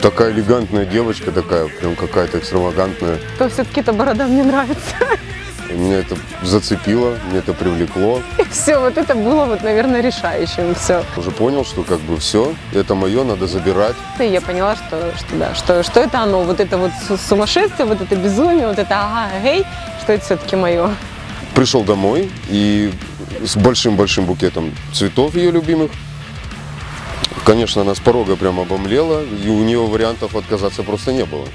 Такая элегантная девочка, такая прям какая-то экстравагантная. То все-таки эта борода мне нравится. Меня это зацепило, мне это привлекло. И все, вот это было, вот, наверное, решающим. Все. Уже понял, что как бы все, это мое, надо забирать. И я поняла, что это оно, вот это вот сумасшествие, вот это безумие, вот это ага-гей, что это все-таки мое. Пришел домой и с большим-большим букетом цветов ее любимых. Конечно, она с порога прям обомлела, и у нее вариантов отказаться просто не было.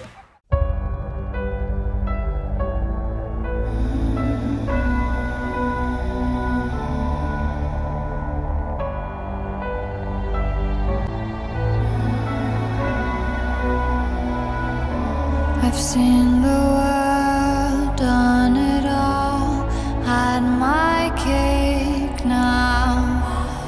I've seen the world, done it all, had my cake now.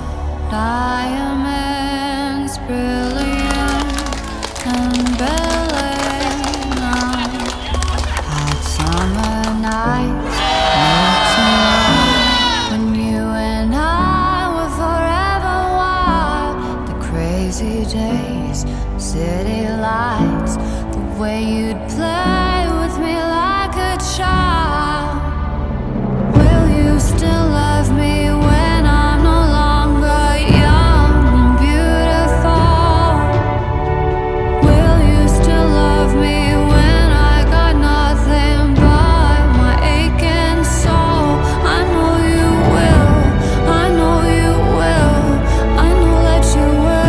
Diamonds brilliant and ballet now. Hot summer nights, tonight, when you and I were forever wild. The crazy days, city lights, the way you'd play with me like a child. Will you still love me when I'm no longer young and beautiful? Will you still love me when I got nothing but my aching soul? I know you will, I know you will, I know that you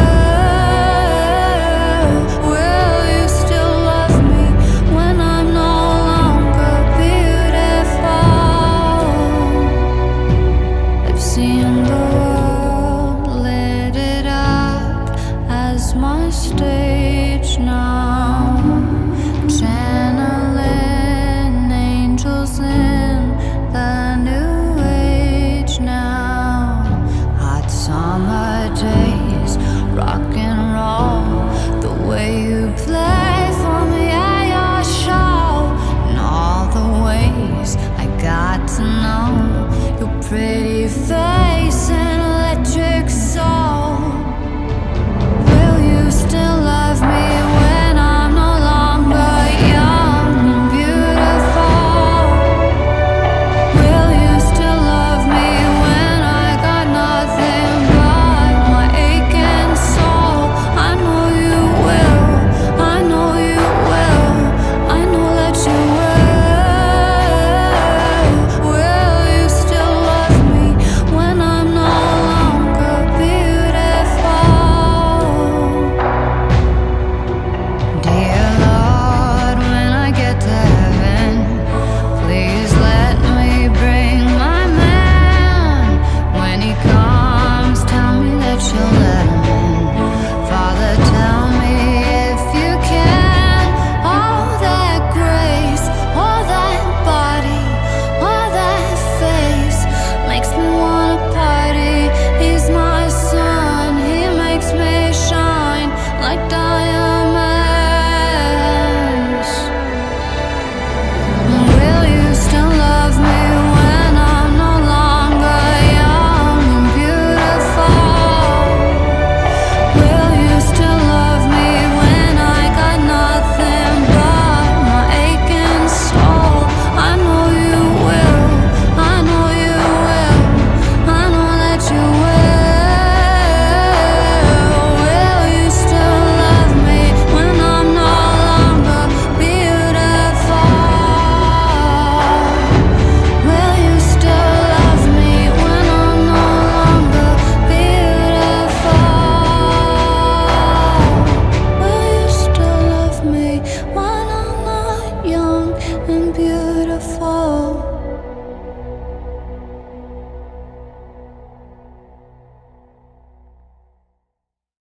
will. Will you still love me when I'm no longer beautiful? I've seen the world, lit it up as my stage now. Channeling angels in the new age now. Hot summer days, rock and roll, the way you play for me at your show, and all the ways I got to know your pretty face and electric soul. Will you still love me when I'm no longer young and beautiful? Will you still love me when I got nothing but my aching soul? I know you will, I know you will, I know that you will. Will you still love me when I'm no longer beautiful? Dear Lord, when I get to heaven, please let me bring my man. When he comes, tell me that you'll let him in. Father, tell me if you can. All that grace, all that body, all that face makes me wanna party. He's my sun, he makes me shine like diamonds. Will you still love me when I'm no longer young and beautiful? Will you still love me when I got nothing but my aching soul? I know you will, I know you will, I know that you will. Will you still love me when I'm no longer beautiful? Will you still love me when I'm no longer beautiful? Will you still love me when I'm not young and beautiful?